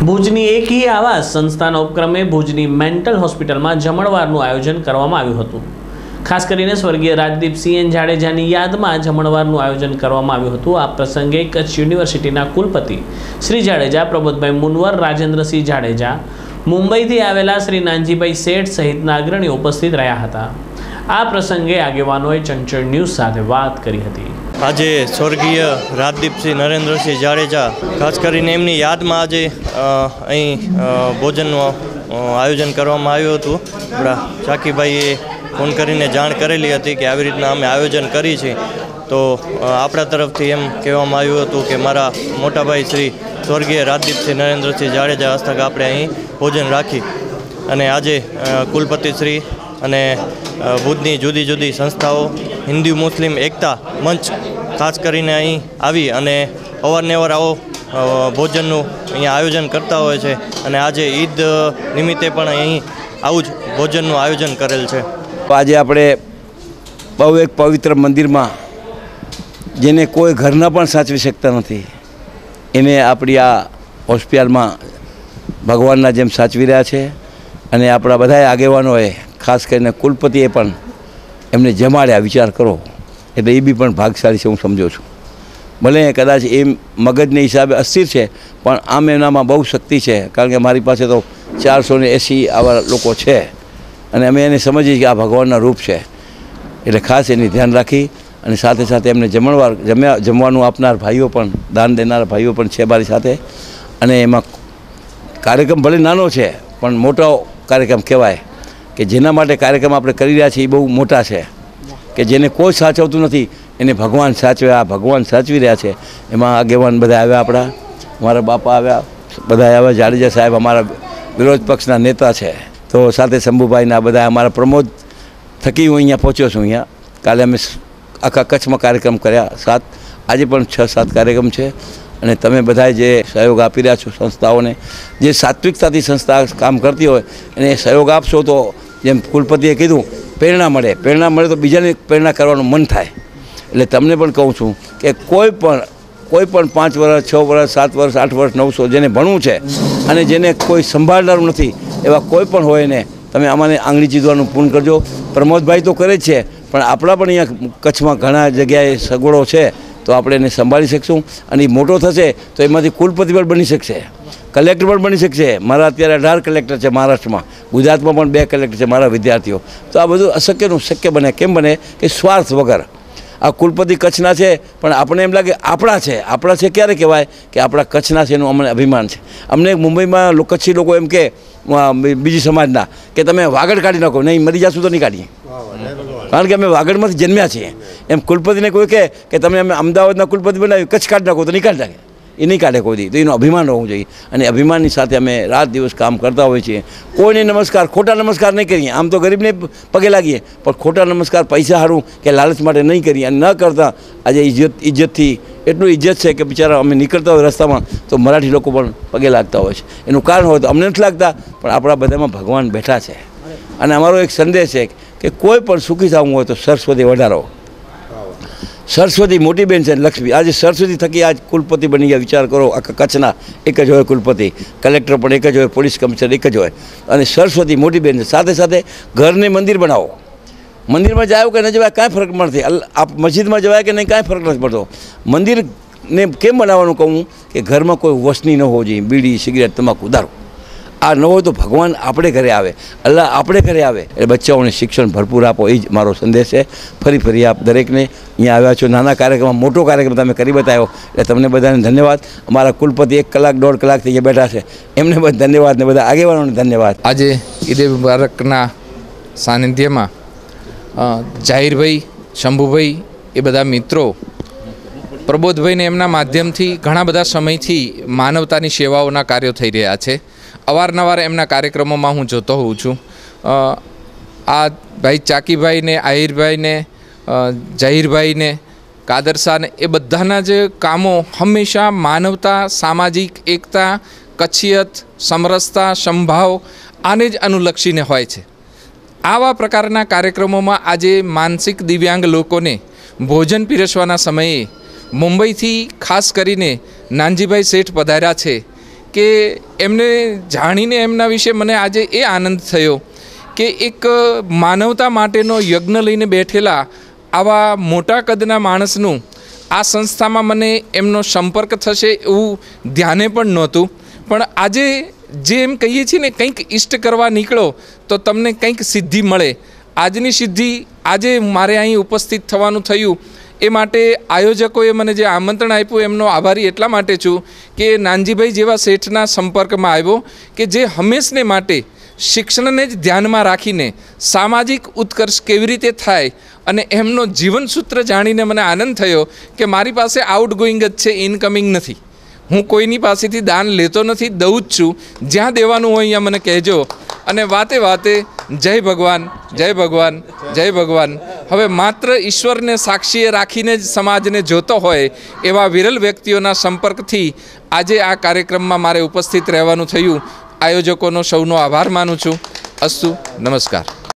ભુજની એકી આવાસ સંસ્થાના ઉપક્રમે ભુજની મેન્ટલ હોસ્પિટલમાં જમણવારનું આયોજન કરવામાં આવ્યું હતું। ખાસ કરીને સ્વર્ગીય રાજદીપસિંહ જાડેજાની યાદમાં જમણવારનું આયોજન કરવામાં આવ્યું હતું। આ પ્રસંગે કચ્છ યુનિવર્સિટીના કુલપતિ શ્રી જાડેજા, પ્રબોધભાઈ મુનવર, રાજેન્દ્રસિંહ જાડેજા, મુંબઈથી આવેલા શ્રી નાનજીભાઈ શેઠ સહિતના અગ્રણીઓ ઉપસ્થિત રહ્યા હતા। આ પ્રસંગે આગેવાનોએ ચંચળ ન્યૂઝ સાથે વાત કરી હતી। આજે સ્વર્ગીય રાજદીપસિંહ નરેન્દ્રસિંહ જાડેજા, ખાસ કરીને એમની યાદમાં આજે અહીં ભોજનનું આયોજન કરવામાં આવ્યું હતું। આપણા ચાકીભાઈએ ફોન કરીને જાણ કરેલી હતી કે આવી રીતના અમે આયોજન કરી છે, તો આપણા તરફથી એમ કહેવામાં આવ્યું હતું કે મારા મોટાભાઈ શ્રી સ્વર્ગીય રાજદીપસિંહ નરેન્દ્રસિંહ જાડેજા હસ્તક આપણે અહીં ભોજન રાખી અને આજે કુલપતિશ્રી અને ભુજની જુદી જુદી સંસ્થાઓ, હિન્દુ મુસ્લિમ એકતા મંચ ખાસ કરીને અહીં આવી અને અવારનવાર આવો ભોજનનું અહીંયા આયોજન કરતા હોય છે અને આજે ઈદ નિમિત્તે પણ અહીં આવું જ ભોજનનું આયોજન કરેલ છે। આજે આપણે બહુ એક પવિત્ર મંદિરમાં જેને કોઈ ઘરના પણ સાચવી શકતા નથી એને આપણી આ હોસ્પિટલમાં ભગવાનના જેમ સાચવી રહ્યા છે અને આપણા બધા આગેવાનોએ ખાસ કરીને કુલપતિએ પણ એમને જમાડ્યા। વિચાર કરો એટલે એ બી પણ ભાગશાળી છે, હું સમજો છું। ભલે કદાચ એ મગજને હિસાબે અસ્થિર છે પણ આમ એનામાં બહુ શક્તિ છે, કારણ કે મારી પાસે તો 480 આવા લોકો છે અને અમે એને સમજીએ કે આ ભગવાનના રૂપ છે, એટલે ખાસ એની ધ્યાન રાખી અને સાથે સાથે એમને જમવાનું આપનાર ભાઈઓ પણ, દાન દેનાર ભાઈઓ પણ છે મારી સાથે। અને એમાં કાર્યક્રમ ભલે નાનો છે પણ મોટો કાર્યક્રમ કહેવાય કે જેના માટે કાર્યક્રમ આપણે કરી રહ્યા છીએ એ બહુ મોટા છે કે જેને કોઈ સાચવતું નથી એને ભગવાન સાચવે, આ ભગવાન સાચવી રહ્યા છે। એમાં આગેવાન બધા આવ્યા, આપણા મારા બાપા આવ્યા, બધા આવ્યા, જાડેજા સાહેબ અમારા વિરોધ પક્ષના નેતા છે, તો સાથે શંભુભાઈના બધા અમારા પ્રમોદ થકી હું અહીંયા પહોંચ્યો છું। અહીંયા કાલે અમે આખા કચ્છમાં કાર્યક્રમ કર્યા 7, આજે પણ 6-7 કાર્યક્રમ છે અને તમે બધાએ જે સહયોગ આપી રહ્યા છો સંસ્થાઓને, જે સાત્વિકતાથી સંસ્થા કામ કરતી હોય એને સહયોગ આપશો તો જેમ કુલપતિએ કીધું પ્રેરણા મળે તો બીજાને પ્રેરણા કરવાનું મન થાય। એટલે તમને પણ કહું છું કે કોઈ પણ 5 વર્ષ, 6 વર્ષ, 7 વર્ષ, 8 વર્ષ, 900 જેને ભણવું છે અને જેને કોઈ સંભાળનારું નથી એવા કોઈ પણ હોય ને તમે આમાંને આંગળી ચીધવાનું પૂર્ણ કરજો। પ્રમોદભાઈ તો કરે જ છે પણ આપણા પણ અહીંયા કચ્છમાં ઘણા જગ્યાએ સગવડો છે તો આપણે એને સંભાળી શકશું અને એ મોટો થશે તો એમાંથી કુલપતિ પણ બની શકશે, કલેક્ટર પણ બની શકશે। મારા અત્યારે 18 કલેક્ટર છે મહારાષ્ટ્રમાં, ગુજરાતમાં પણ 2 કલેક્ટર છે મારા વિદ્યાર્થીઓ। તો આ બધું અશક્યનું શક્ય બને, કેમ બને કે સ્વાર્થ વગર। આ કુલપતિ કચ્છના છે પણ આપણે એમ લાગે આપણા છે ક્યારે કહેવાય કે આપણા કચ્છના છે એનું અમને અભિમાન છે। અમને મુંબઈમાં કચ્છી લોકો એમ કે બીજી સમાજના કે તમે વાગડ કાઢી નાખો, નહીં મરી જશું તો નહીં કાઢીએ, કારણ કે અમે વાગડમાંથી જન્મ્યા છીએ। એમ કુલપતિને કોઈ કહે કે તમે અમે અમદાવાદના કુલપતિ બનાવી કચ્છ કાઢી નાખો તો નહીં કાઢી નાખે, એ નહીં કાઢે કોઈ દી। તો એનું અભિમાન હોવું જોઈએ અને અભિમાનની સાથે અમે રાત દિવસ કામ કરતા હોઈએ છીએ। કોઈને નમસ્કાર, ખોટા નમસ્કાર નહીં કરીએ, આમ તો ગરીબને પગે લાગીએ પણ ખોટા નમસ્કાર પૈસા સારું કે લાલચ માટે નહીં કરીએ અને ન કરતાં આજે ઇજ્જતથી એટલું ઇજ્જત છે કે બિચારા અમે નીકળતા હોય રસ્તામાં તો મરાઠી લોકો પણ પગે લાગતા હોય છે। એનું કારણ હોય તો અમને નથી લાગતા પણ આપણા બધામાં ભગવાન બેઠા છે અને અમારો એક સંદેશ છે કે કોઈ પણ સુખી થવું હોય તો સરસ્વતી વધારો। સરસ્વતી મોટી બેન છે લક્ષ્મી, આજે સરસ્વતી થકી આજ કુલપતિ બની ગયા। વિચાર કરો આખા કચ્છના એક જ હોય કુલપતિ, કલેક્ટર પણ એક જ હોય, પોલીસ કમિશનર એક જ હોય અને સરસ્વતી મોટી બેન છે। સાથે સાથે ઘરને મંદિર બનાવો, મંદિરમાં જાઓ કે ન જવાય કાંઈ ફરક નથી, આપ મસ્જિદમાં જવાય કે નહીં કાંઈ ફરક નથી પડતો। મંદિરને કેમ બનાવવાનું કહું કે ઘરમાં કોઈ વસની ન હોવું જોઈએ, બીડી, સિગરેટ, તમાકુ, દારૂ આ ન હોય તો ભગવાન આપણે ઘરે આવે, અલ્લાહ આપણે ઘરે આવે। એટલે બચ્ચાઓને શિક્ષણ ભરપૂર આપો, એ જ મારો સંદેશ છે। ફરી આપ દરેકને અહીંયા આવ્યા છો, નાના કાર્યક્રમમાં મોટો કાર્યક્રમ તમે કરી બતાવ્યો એટલે તમને બધાને ધન્યવાદ। અમારા કુલપતિ 1 કલાક 1.5 કલાકથી અહીંયા બેઠા છે એમને બધા ધન્યવાદ ને બધા આગેવાનોને ધન્યવાદ। આજે ઈદ મુબારકના સાનિધ્યમાં જાહિરભાઈ, શંભુભાઈ એ બધા મિત્રો, પ્રબોધભાઈને એમના માધ્યમથી ઘણા બધા સમયથી માનવતાની સેવાઓના કાર્યો થઈ રહ્યા છે। અવારનવાર એમના કાર્યક્રમોમાં હું જોતો હોઉં છું। આ ભાઈ ચાકીભાઈને, આહિરભાઈને, જાહિરભાઈને, કાદરશાહને એ બધાના જ કામો હંમેશા માનવતા, સામાજિક એકતા, કચ્છિયત, સમરસતા, સંભાવ આને જ અનુલક્ષીને હોય છે। આવા પ્રકારના કાર્યક્રમોમાં આજે માનસિક દિવ્યાંગ લોકોને ભોજન પીરસવાના સમયે મુંબઈથી ખાસ કરીને નાનજીભાઈ શેઠ પધાર્યા છે કે એમને જાણીને એમના વિશે મને આજે એ આનંદ થયો કે એક માનવતા માટેનો યજ્ઞ લઈને બેઠેલા આવા મોટા કદના માણસનું આ સંસ્થામાં મને એમનો સંપર્ક થશે એવું ધ્યાને પણ નહોતું. પણ આજે જે એમ કહીએ છીએ ને, કંઈક ઈષ્ટ કરવા નીકળો તો તમને કંઈક સિદ્ધિ મળે. આજની સિદ્ધિ આજે મારે અહીં ઉપસ્થિત થવાનું થયું એ માટે આયોજકોએ મને જે આમંત્રણ આપ્યું એમનો આભારી એટલા માટે છું કે નાનજીભાઈ જેવા શેઠના સંપર્કમાં આવ્યો કે જે હંમેશને માટે શિક્ષણને જ ધ્યાનમાં રાખીને સામાજિક ઉત્કર્ષ કેવી રીતે થાય અને એમનો જીવનસૂત્ર જાણીને મને આનંદ થયો કે મારી પાસે આઉટગોઈંગ જ છે, ઇનકમિંગ નથી. હું કોઈની પાસેથી દાન લેતો નથી, દઉં જ છું. જ્યાં દેવાનું હોય અહીંયા મને કહેજો. અને વાતે વાતે જય ભગવાન, જય ભગવાન, જય ભગવાન. હવે માત્ર ઈશ્વરને સાક્ષીએ રાખીને જ સમાજને જોતો હોય એવા વિરલ વ્યક્તિઓના સંપર્કથી આજે આ કાર્યક્રમમાં મારે ઉપસ્થિત રહેવાનું થયું. આયોજકોનો સૌનો આભાર માનું છું. અસ્તુ, નમસ્કાર.